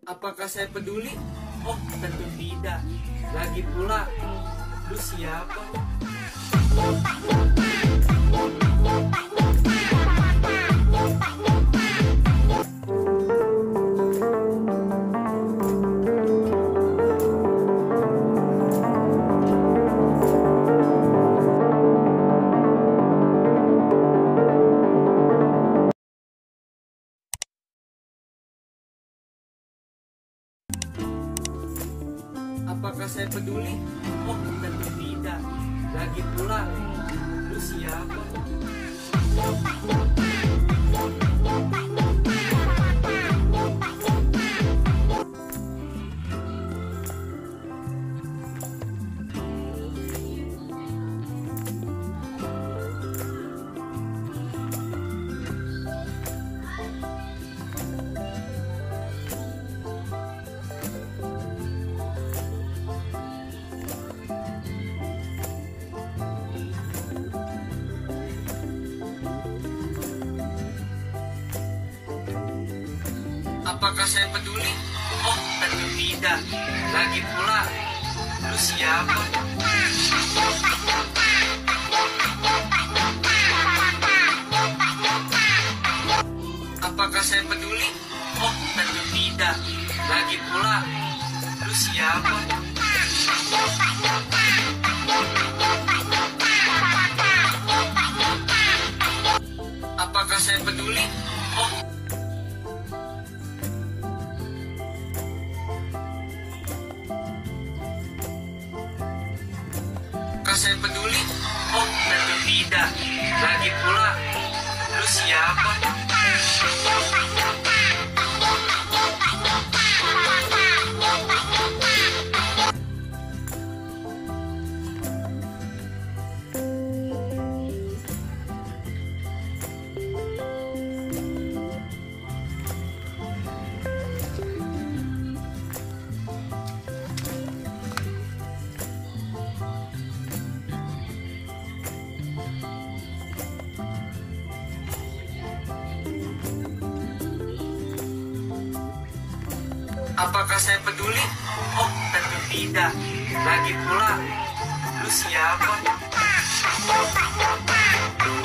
Apakah saya peduli? Oh, tentu tidak. Lagi pula, lu siapa? Apakah saya peduli? Oh, tentu tidak. Lagi pula, lu siapa? Apakah saya peduli? Oh, tentu tidak. Lagi pula, lu siapa? Apakah saya peduli? Oh, tentu tidak. Lagi pula, lu siapa? Apakah saya peduli? Oh, apakah saya peduli? Oh, tentu tidak. Lagi pula, lu siapa? Apakah saya peduli? Oh, tentu tidak. Lagi pula, lu siapa?